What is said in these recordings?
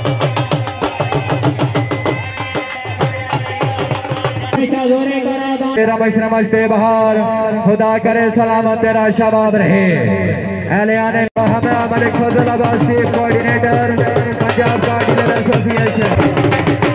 रमश रमश बेबहार खुदा करे सलामत तेरा शबाब रहे। एलियाने मलिक फजल अब्बास चीफ कोऑर्डिनेटर पंजाब गार्डिनर एसोसिएशन।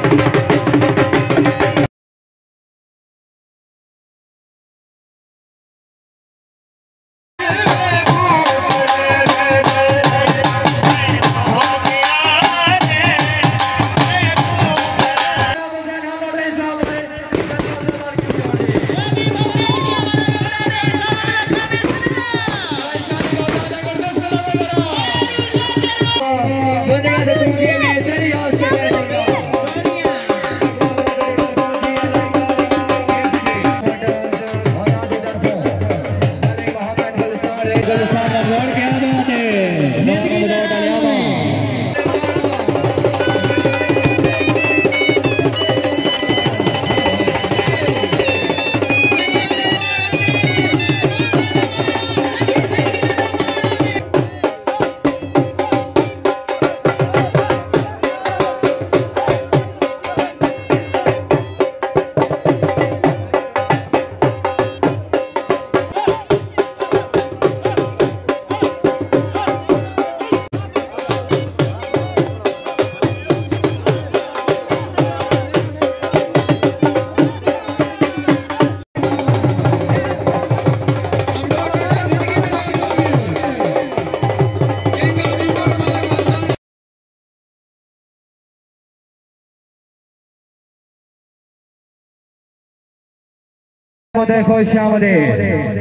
खुश आमदीद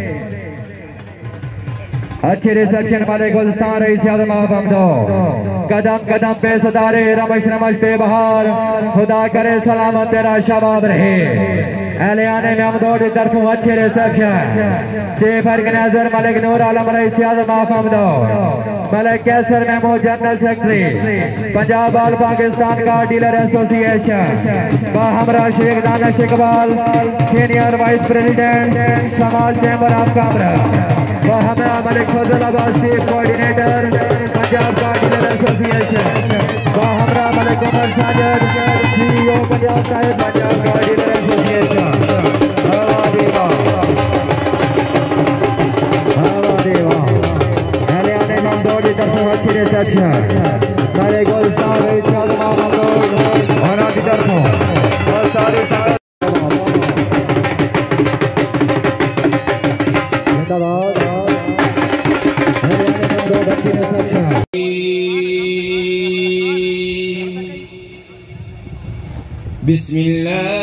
अच्छे रिसेप्शन वाले गुलस्तान रईस आज़म हमदो कदम कदम पे सदारे रमश रमश बेबहार खुदा करे सलामत तेरा शबाब रहे। एलियाने में हमदो की तरफों अच्छे reception chief organizer Malik Noor Alam रईस आज़म हमदो Malik Kaiser Mahmood general secretary Punjab all Pakistan car dealer association हमरा Sheikh Danish Iqbal senior vice president समाल चैम्बर ऑफ कॉमर्स हमरा Malik Fazal Abbas chief coordinator Punjab car dealer association हमरा मलिक उमर साजिद सीईओ पंजाब साहिब पंजाब का डीलर एसोसिएशन। अच्छी रिसेप्शन सारे गुलस्तान रईस आज़म और की तरफों और सारे अच्छी रिसेप्शन। बिस्मिल्लाह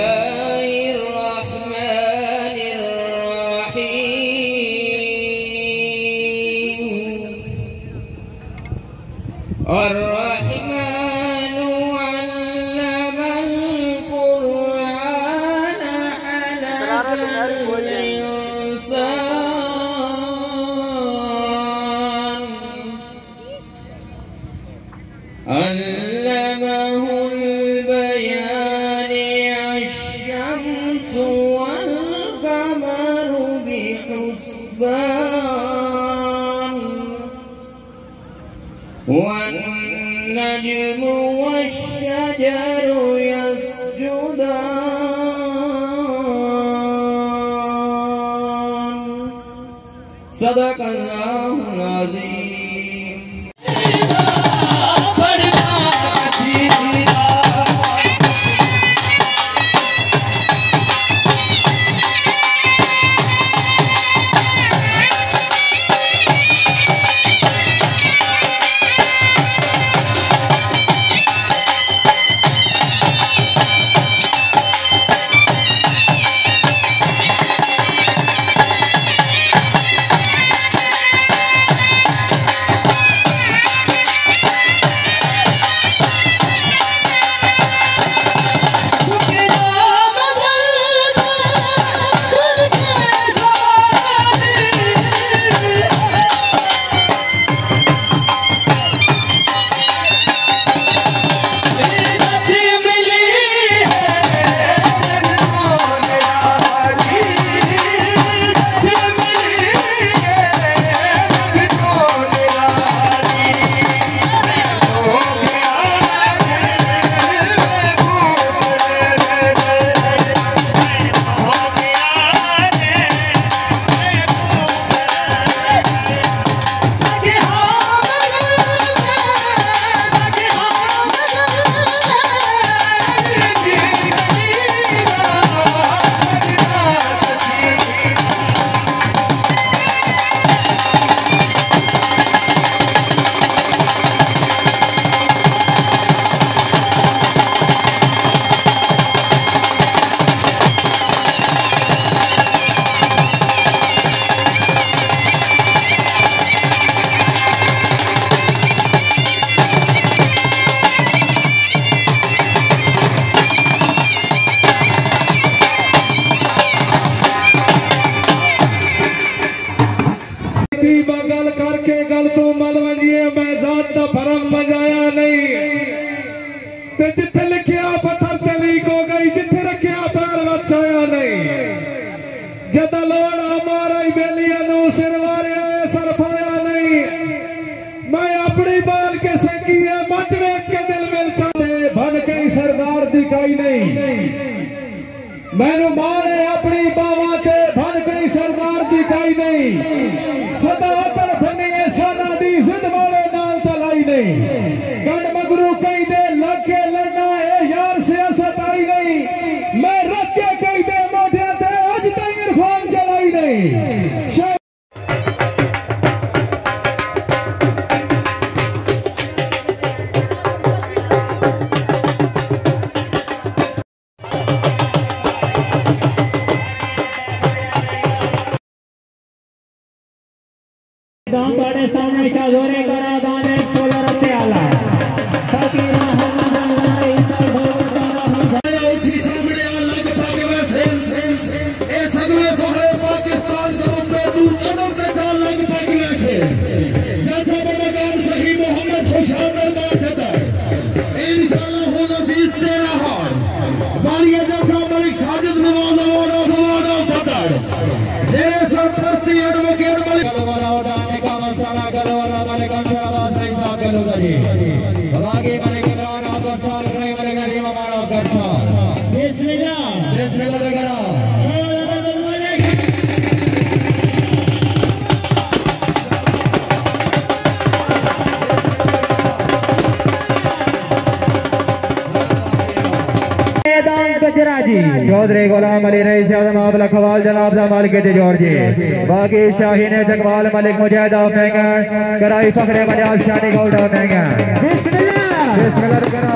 الرحمن علم القرآن خلق الإنسان علمه البيان الشمس والقمر بحسبان والنجم والشجر يسجدان صدق الله العظيم। नाल तू मल वंजिए मैं जात दा भरम बजाया नहीं ते जिथे लिखिया पत्थर ते लीक हो गई जिथे रखिया पैर बचाया नहीं जद लोड़ हमारा बेलिया नु सिर वारिया सर फाया नहीं मैं अपनी बाल के सेकी है मच वेख के दिल मिल चाहे बन कई सरदार दिखाई नहीं मैनू मारे अपनी बावा के बन कई सरदार दिखाई नहीं सदा कर बनिए सोना दी जिद वाले नाल तलाई नहीं गंड मगरू कई दे लगे लड़ना है यार सियासत आई नहीं मैं रख के कई दे मोढे ते अज तक इरफान चलाई नहीं दाम बड़े सामने शाजोरे करा दाने 16 रत्ते आला फकीर मोहम्मद अल्लाह ईसा भगवान उठी सामने अलग पाकिस्तान ए सगले फखरे पाकिस्तान जरूर पे तू कदम पे चाल लग पाकिस्तान से जैसा बमगान सही मोहम्मद खुशाल दरबार था इंशाल्लाह हो नसीब तेरा हार बालिया जैसा मलिक साजिद नवाज नवाज फतर जेरे सरपरस्ती एडवोकेट मलिक आगे मलिक इमरान अब्दुल साल रही मलिक अलीम हमारा अब्दुल साल बिस्मिल्लाह वगैरह चौधरी गुलाम अली रईस आजम आबला खवाल जनाब मालिक जोर जी बाकी शाहीन जगवाल मलिक मुजाहिद कराई फखरे मजाल शानी गौड़ा महंगा बिस्मिल्लाह करा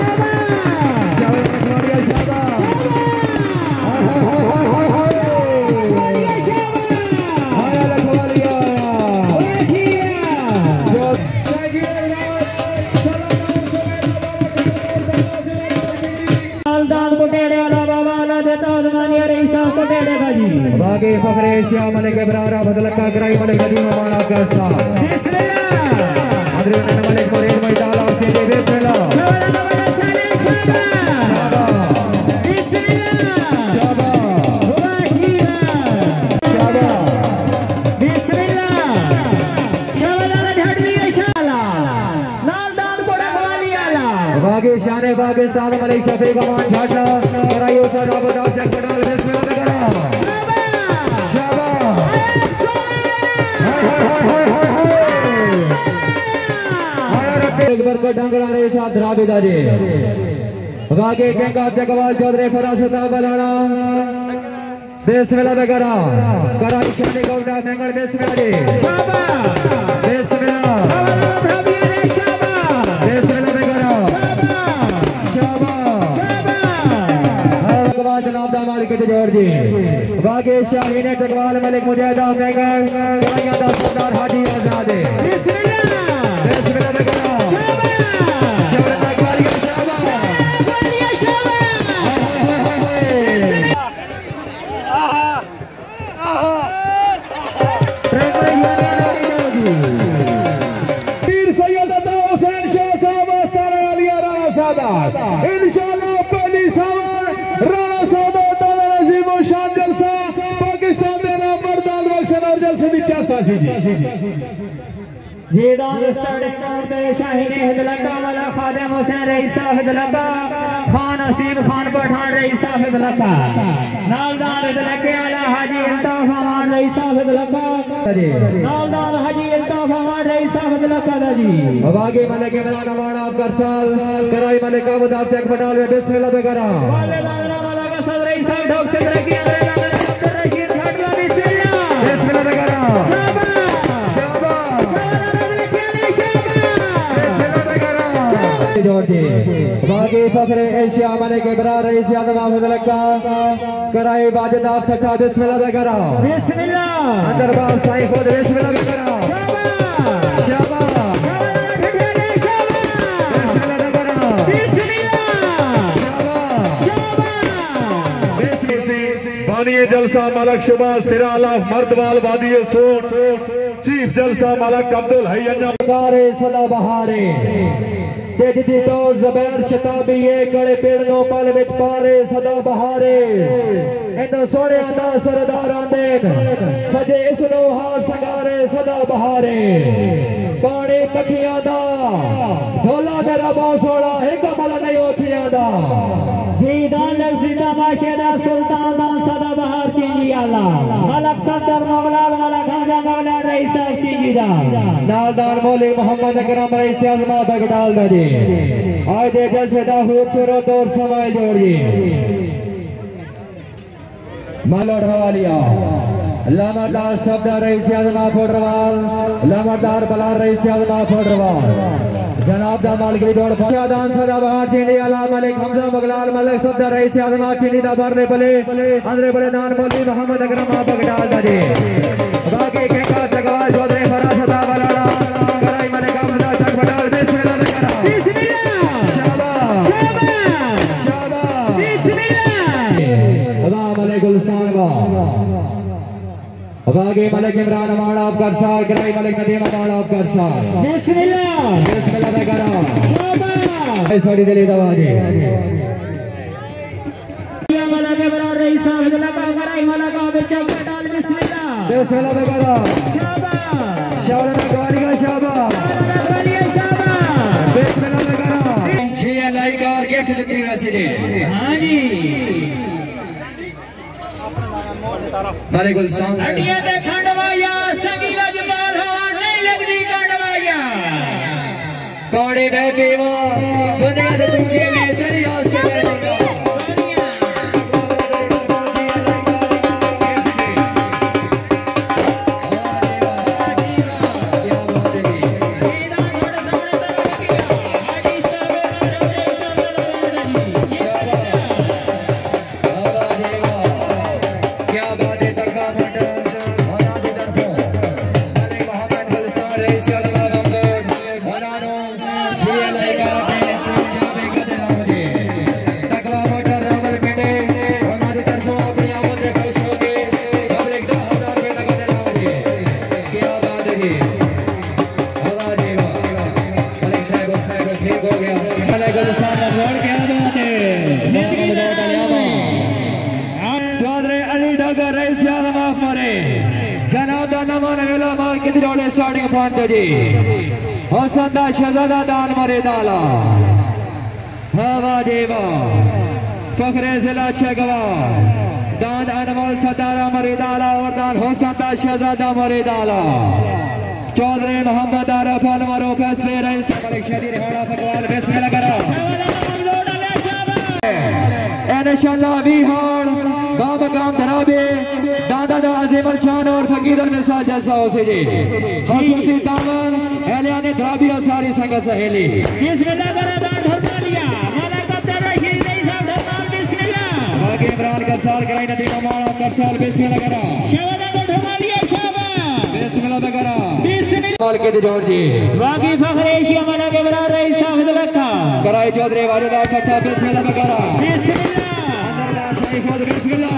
बाकी फखरे एशिया मलिक इब्रारा बदलका कराई मलिक नदीम माना करसा बिस्मिल्लाह मलिक फरीद मैदाला के बिस्मिल्लाह बाकी शाने पाकिस्तान मलिक शफीक अमान झाटा कराई उस्ताद अबू दाऊद चक पटाल बिस्मिल्लाह बरकत डंगरा रे साथ राबिदा जी बाकी केंगा जगवाल चौधरी फरासता बलाना बिस्मिल्लाह बेगरा कराई शानी गौड़ा मेंगल बिस्मिल्लाह जी बिस्मिल्लाह बिस्मिल्लाह बेगरा शाबाश जनाब मालिक जोर जी बाकी शाहीन जगवाल मलिक मुजाहिद मेंगल कराइया दा सरदार हाजी आजाद बिस्मिल्लाह बेगरा इंशाल्लाह पहली सवार राणा सादा ताला नजीम और शान जलसा पाकिस्तान दे नाम मर्दान बख्शन और जलसे दी चासा सी जी दान स्टार्ट पे शाहीन हिदलका वाला खादिम हुसैन रईस साहब हिदलका खान हसीब खान पठान रईस साहब हिदलका नालदार हिदलके वाला हाजी इल्ताफ अमान रईस साहब हिदलका नालदार हाजी इल्ताफ अमान रईस साहब हिदलका जी बाकी मलिक इमरान अमान आपका साल कराई मलिक अबू दाऊद चक पटाल बिस्मिल्लाह बेगरा वाले दाना वाला का सब रईस साहब ढोक से रखी अंदर अब्दुल रशीद खटला बिस्मिल्लाह बेगरा बाकी फखरे एशिया मलिक इब्रार रईस आजम आफिदलका कराई बाजिद आप ठट्ठा बिस्मिल्लाह बेगरा अंदर बाप साईं खुद बिस्मिल्लाह बेगरा शाबाश बानिए जलसा मलक शुबा सिरा अल्लाह मर्दवाल वादी सोन चीफ जलसा मलक अब्दुल हई अंजाम कारे सदा बहारे तेज दी तौर ज़बैर शताबी ये कड़े पेड़ नो पल विच पारे सदा बहारे इन सोने दा सरदार आंदेन सजे इस नो हार संगारे सदा बहारे पानी पखियां दा ढोला मेरा बहुत सोना एक मल नहीं ओथियां दा जी दान सीता माशेदा सुल्तान दान सदा बहार चीजी आला मलक सदर मोगलाल मलक हमजा मौला रईस साहब चीजी दा नालदार मौली मोहम्मद अकरम रईस आजमा बगदाल दा जी आज दे जलसे दा खूबसूरत और समय जोड़िए मालोड हवालिया लामादार शब्द रईस आजमा फोडरवाल लामादार बलार रईस आजमा फोडरवाल जनाब दा मालकी दौड़ दान सदा बहार चीनी अला मलिक हमजा बगलाल मलिक शब्द रईस आजमा चीनी दा बरने बले अंदरे बले नान मौली मोहम्मद अकरम बगदाल दा जी बाकी के का जगवाल चौधरी फरासता बलाड़ा कराई मलिक हमजा चक बटाल बिस्मिल्लाह करा बागे मलिक इमरान माड़ा आप कर सार कराई मलिक नदीम माड़ा आप कर सार बिस्मिल्लाह बिस्मिल्लाह में करा शाबाश ऐसोड़ी दिली दवाजी या मलक इमरान रईस साहब लगा कराई मलक बिच डाल बिस्मिल्लाह बिस्मिल्लाह में करा शाबाश शाबाश गवारी का शाबाश बिस्मिल्लाह में करा ये लाइकार के खिलती वैसी जी हां जी मारे गुलस्तान हटिया ते खंडवाया संगी वजमाल हवा नहीं लगदी खंडवाया कौड़ी बैठी वो दुनिया दे तुझे में तेरी आस के बैठेगा हौसंदा शहजादा दान मरे दाला हवा देवा फखरे जिला छगवा दान अनमोल सतारा मरे दाला और दान हौसंदा शहजादा मरे दाला चौधरी मोहम्मद आरफ अलमरो फैसले रईस मलिक शरीर हाड़ा फकवाल बिस्मिल्लाह करो इंशाअल्लाह बिहार बाबा काम धराबे दादा दा अजीमल शान और फकीर मिसाल जलसा हो से जी खासूसी दामन एलियाने धराबिया सारी संग सहेली बिस्मिल्लाह बराबर धरना लिया मौला कब्दर रशीद रईस साहब धरना बिस्मिल्लाह बाकी इमरान कर साल कराई नदी मामा कर साल बिस्मिल्लाह करा शाबाश धरना लिया शाबाश बिस्मिल्लाह करा बिस्मिल्लाह माल के जोड़ जी बाकी फखरे एशिया मौला के इमरान रईस साहब लखा कराई चौधरी वालिदा फटा बिस्मिल्लाह करा बिस्मिल्लाह अंदर दा सही खोद बिस्मिल्लाह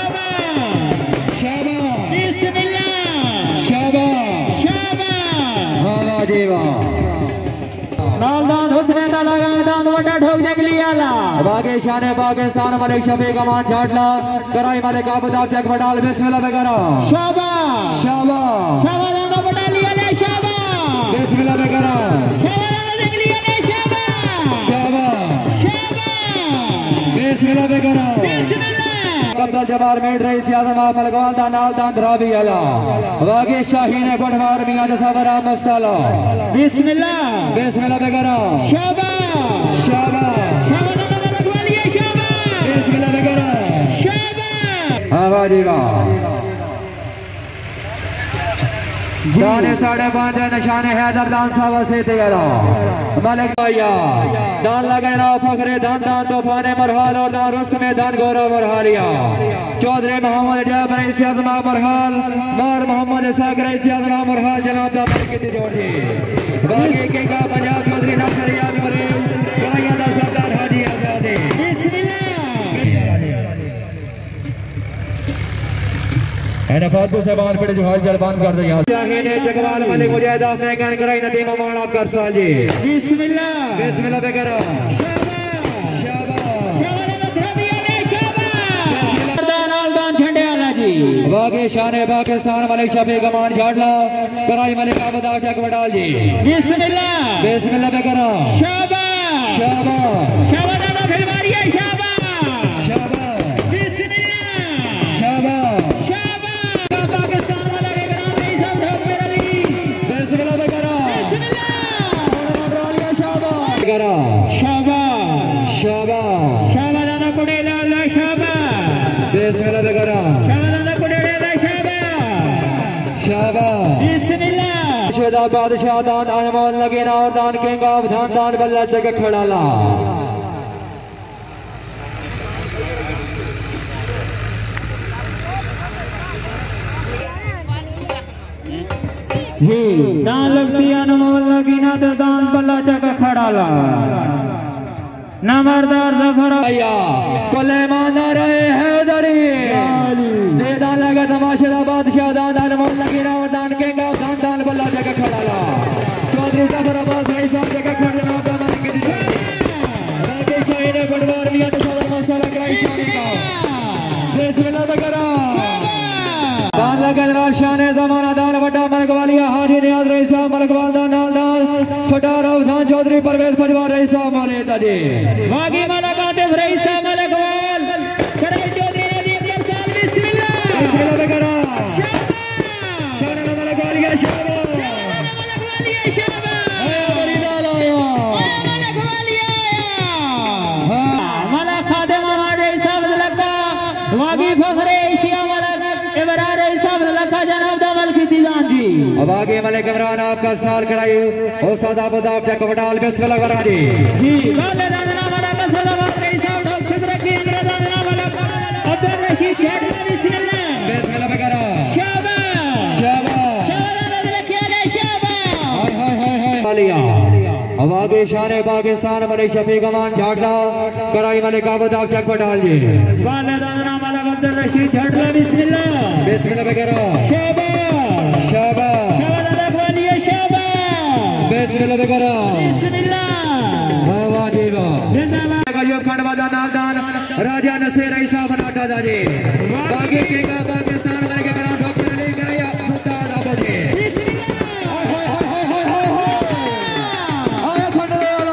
नालदान हुसैन दा लगा दान वड्डा ठोक जंगली आला बागे शान पाकिस्तान मलिक शफी कमान झाटला कराई मलिक आबदाब चक बटाल बिस्मिल्लाह में करा शाबाश शाबाश शाबाश दा बटा लिया ले शाबाश बिस्मिल्लाह में करा शाबाश जंगली ले शाबाश शाबाश शाबाश बिस्मिल्लाह में करा बिस्मिल्लाह कब्दल जबार मेड रईस आजम मलकवाल दा नाल दान धराबी आला बागे शाहीन पठवार मियां जसावरा मस्ताला बिस्मिल्लाह बिस्मिल्लाह में करा शाबाश शाबाश शाबाश दा रखवालिया शाबाश बिस्मिल्लाह में करा शाबाश आवाजी वाह जाने 5.5 निशाने हैदर दान साहब से तेरा मलिक भैया दान लगे ना फखरे दान दान तूफाने मरहाल और दान रुस्त में दान गौरव मरहालिया चौधरी मोहम्मद जब रईस आजमा मरहाल मार मोहम्मद इसाक रईस आजमा मरहाल जनाब दा मलिक की जोड़ी बाकी के का पंजाब चौधरी नासर याद मरे गलाया दा सरदार हाजी आजादी बिस्मिल्लाह फातू से बाहर पड़े जो हाल जलबान कर दे यहाँ शाहीन जगवाल मलिक मुजाहिद आपने कहन कराई नदीम अमान आप कर साल जी बिस्मिल्लाह बिस्मिल्लाह बेकरा वाके शान पाकिस्तान मलिक शफी कमान झाड़ला कराई मलिक आबदा ठक वडाल जी बिस्मिल्लाह बिस्मिल्लाह बेकरा शाबाश शाबाश शाबाश दादा फिलवारिया शाबाश शाबाश बिस्मिल्लाह शाबाश शाबाश पाकिस्तान वाला के ग्राम में सब ठोक मेरा भी बिस्मिल्लाह बेकरा बिस्मिल्लाह वडालिया शाबाश बेकरा शाबाश शाबाश शाबाश दादा कुड़े लाला शाबाश बिस्मिल्लाह बेकरा शाबाश दादा कुड़े लाला शाबाश शाबाश बिस्मिल्लाह शुदा बादशाह दान अनमोल लगे ना और दान के गाव धान दान बल्ला जगह खड़ाला जी दान लगती अनमोल लगी ना तो दान बल्ला जगह खड़ाला नंबरदार जफर भैया कुल ईमानदार रहे हैदरी दे दान लगा तमाशा बादशाह दान अनमोल लगे ना और दान के गाव धान दान बल्ला जगह खड़ाला चौधरी जफर अब्बास भाई साहब जगह खड़े ना का मान के दिशा बाकी शाही ने बड़वार लिया तो सदर मसाला कराई शानी का बिस्मिल्लाह बेकरा दान लगा जनाब शान जमाना दान वड्डा मलकवालिया हाजी नियाज रही साहब मलकवाल दान नाल दान छोटा राव दान चौधरी परवेज पजवार रही साहब माने ताजी वागी माला कातिब रईस मलकवाल कराई चौधरी नदीम जमसाल बिस्मिल्लाह बिस्मिल्लाह बेकरा शाबाश शान मलकवालिया शाबाश मलकवालिया शाबाश आया बरीदार आया मलकवालिया आया मला खादिम हमारे रईस लगा वागी फखरे एशिया मला इबरा रईस लगा जनाब दमल की तीजान जी अब आगे मलिक इमरान आपका साल कराई हो सदा बदाब चक वडाल बिस्मिल्लाह वरा जी जी वाले दाना वाला का सलावत रईस डॉक्टर शुक्र की इंद्रदाना वाला अब्दुल रशीद शेख बिस्मिल्लाह बिस्मिल्लाह बेकरा शाबाश शाबाश शाबाश रखिए रे शाबाश हाय हाय हाय हाय वालिया अब आगे शान पाकिस्तान मलिक शफी कमान झाड़ला कराई मलिक आबदाब चक वडाल जी वाले दाना वाला अब्दुल रशीद झड़ला बिस्मिल्लाह बिस्मिल्लाह बेकरा शाबाश शाबाश शाबाश रखवालिए शाबाश बिस्मिल्लाह बेकरा बिस्मिल्लाह वाह वाह जी वाह जिंदाबाद गजब खंडवादा नालदान राजा नसीर ईसा बनाटा दादी बागी के का पाकिस्तान वाले के ग्राउंड डॉक्टर ले गए सुल्तान आबोजे हाय हाय हाय हाय हाय हाय आया खंडवाला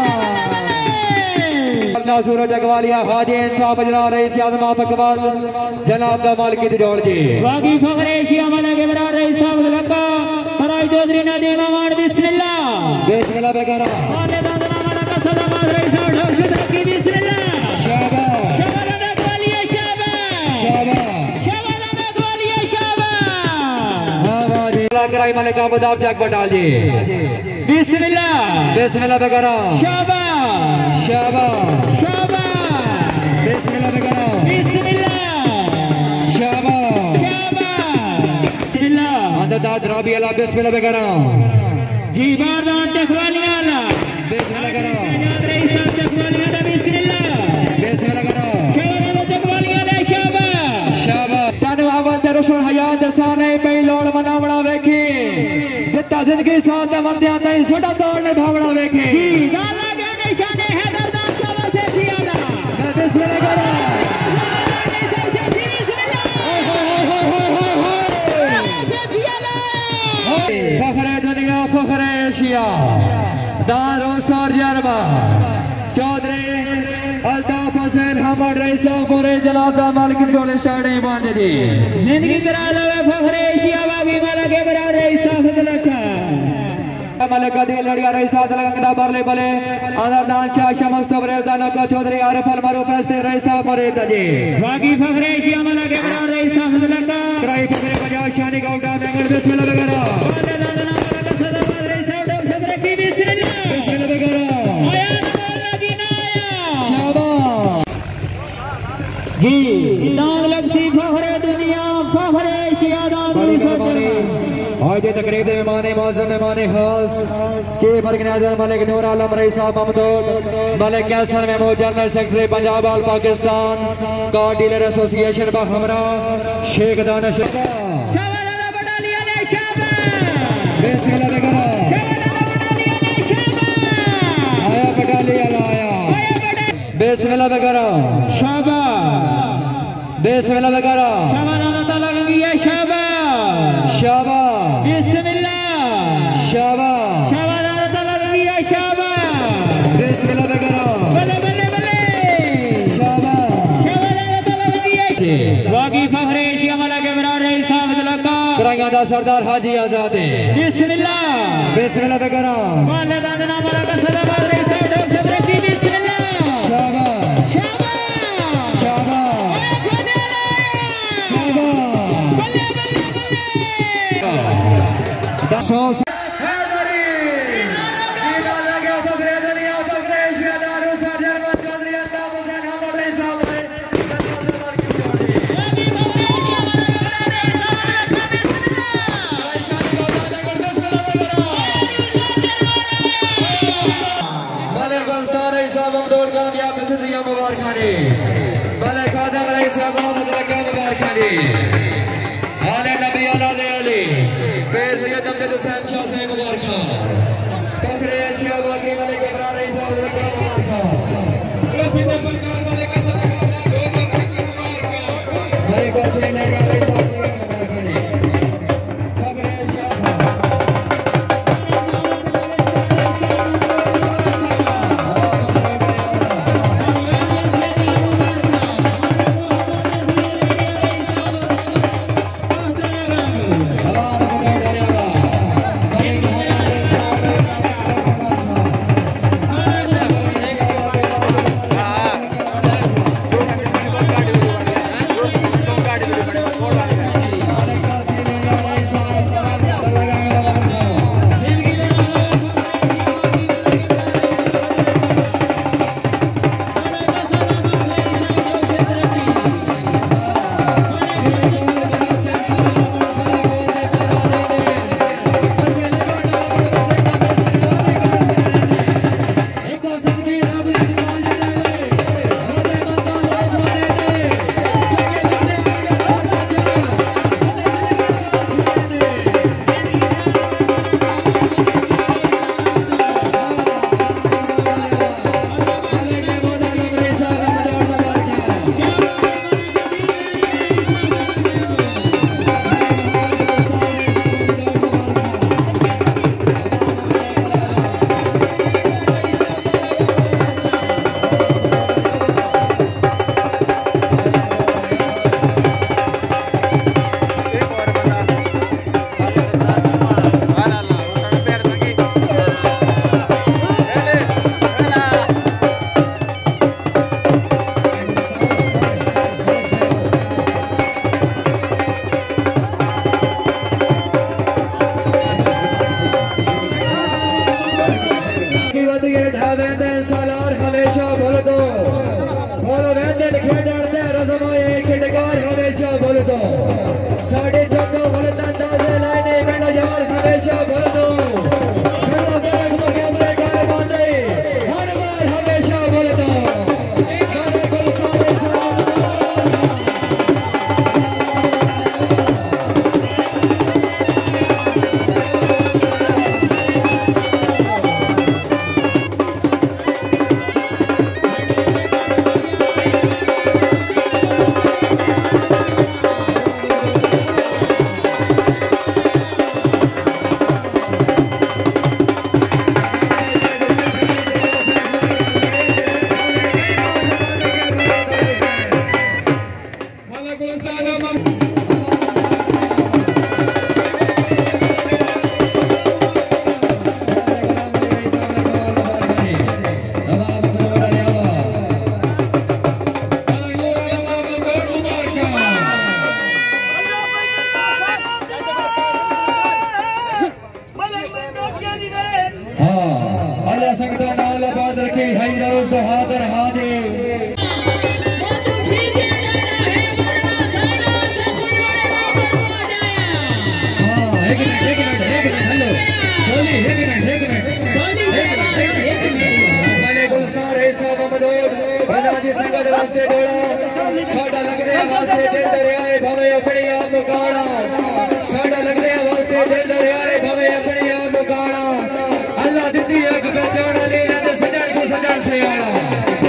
आया अल्लाह सूरज जगवालिया हाजी इंसाफ अजरा रईस आजम अकबर जनाब दा मालिक दी जोड़ जी वागी फखरे एशिया वाला के बरा रईस साहब लगा कराई चौधरी नदीम अमान बिस्मिल्लाह बिस्मिल्लाह बेकरा वाले दाना वाला का सलावत रईस डॉक्टर शुक्र की बिस्मिल्लाह शाबाश शाबाश रखवालिए शाबाश शाबाश शाबाश रखवालिए शाबाश हां वाह जी कराई मलिक आबदाब चक वडाल जी बिस्मिल्लाह बिस्मिल्लाह बेकरा शाबाश शाबाश शाबाश बिस्मिल्लाह बेकरा बिस्मिल्लाह शाबाश शाबाश बिस्मिल्लाह दाद राबी अला बिस्मिल्लाह बेकरा जी बारदान चखवालिया ला बिस्मिल्लाह करो याद रही सब चखवालिया ला बिस्मिल्लाह बिस्मिल्लाह करो शाबाश चखवालिया ला शाबाश शाबाश तनु अवल ते रसूल हयात दसाने पे लोड़ मनावड़ा वेखी जिता जिंदगी साथ मरदियां ते छोटा दौड़ ने भावड़ा वेखी जी गाला के निशाने हैदर दान शाबाश से दियाला मैं बिस्मिल्लाह करो फखरे दुनिया फखरे एशिया दारो सौर जरबा चौधरी अल्ताफ हुसैन हमर रईसा पूरे जनाब दा मालिक जोड़े शाड़े बांध दी जिंदगी करा लवे फखरे एशिया वागी वाला के बरा रईसा फजलका मलिक दी लड़िया रईसा दलंगदा बरले बले आदर दान शाह शमस्त बरे दाना का चौधरी आरिफ अल मारूफ फैसले रईसा पूरे तजी वागी फखरे एशिया वाला के बरा रईसा फजलका कराई फखरे बजा शानी गौड़ा मेंगर बिस्मिल्लाह वगैरह वाले दाना वाला का सलावत रईसा डॉक्टर शुक्र की बिस्मिल्लाह बिस्मिल्लाह वगैरह आया नमोला की नाया शाबाश जी दान लगसी फखरे दुनिया फखरे एशिया दान और आज तकरीब के मेहमान मौजूद मेहमान खास चीफ ऑर्गेनाइजर मलिक नूर आलम रईस साहब Mahmood Malik Kaiser Mahmood general secretary Punjab all Pakistan car dealer association बहमरा शेख दानिश बिस्मिल्लाह वगैरह शाबाश बिस्मिल्लाह वगैरह शाबाश शाबाश बिस्मिल्लाह शाबाश शाबाश बिस्मिल्लाह वगैरह बल्ले बल्ले बल्ले शाबाश वाकी फखरे एशिया वाला के बराबर रईस साहब इलाका करांगा दा सरदार हाजी आजाद बिस्मिल्लाह बिस्मिल्लाह वगैरह माने दा नाम वाला का सरदार रईस साहब डॉक्टर की बिस्मिल्लाह शाबाश शाबाश शाबाश बल्ले बल्ले बल्ले सो सारी संगत वास्ते डोला साडा लगने वास्ते दिल दरियाए भवे अपनी आप मुकाना साडा लगने वास्ते दिल दरियाए भवे अपनी आप मुकाना अल्लाह दिती एक पहचान लेना ते सजन को सजन से आना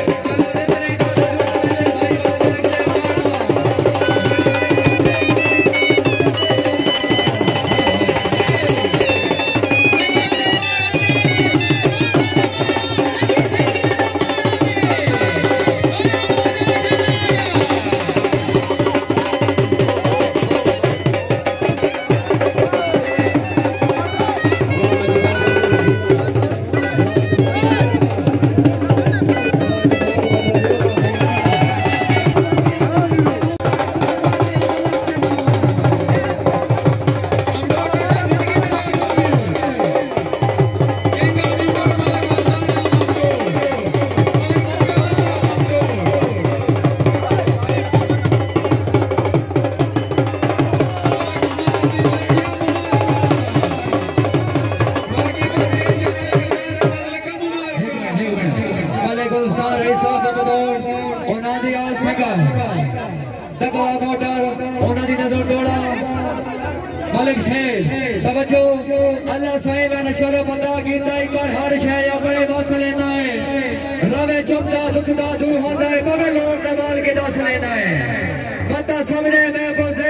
अल्लाह साहिब नशर बंदा कीता कर हर शय अपने बस लेना है रवे चुपदा दुखदा दूर होंदा है मगर लोग दबाल के दस लेना है बंदा सामने मैं